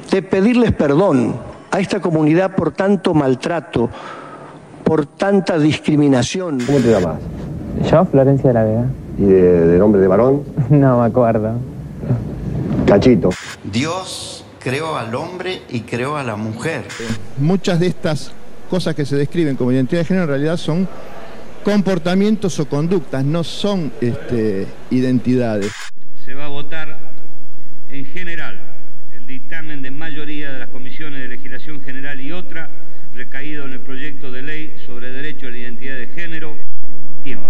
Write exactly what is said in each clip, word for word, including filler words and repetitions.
de pedirles perdón a esta comunidad por tanto maltrato, por tanta discriminación. ¿Cómo te llamas? Yo, Florencia de la Vega. ¿Y de, de nombre de varón? No me acuerdo. Cachito. Dios creó al hombre y creó a la mujer. Muchas de estas cosas que se describen como identidad de género en realidad son comportamientos o conductas, no son este, identidades. Se va a votar en general el dictamen de mayoría de las comisiones de legislación general y otra recaído en el proyecto de ley sobre derecho a la identidad de género. Tiempo.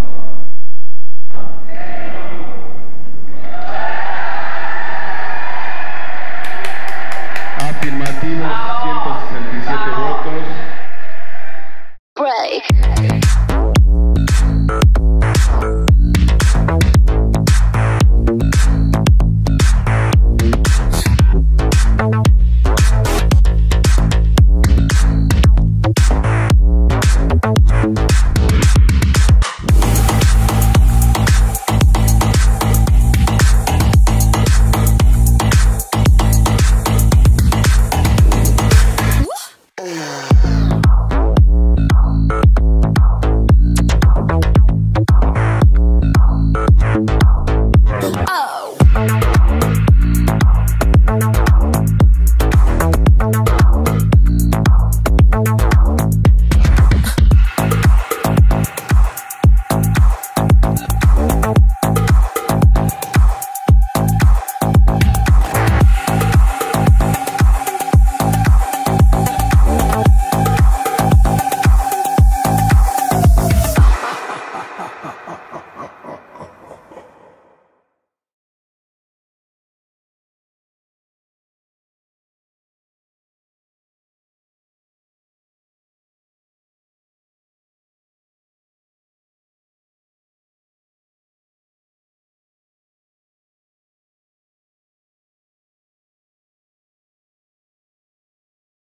Afirmativo.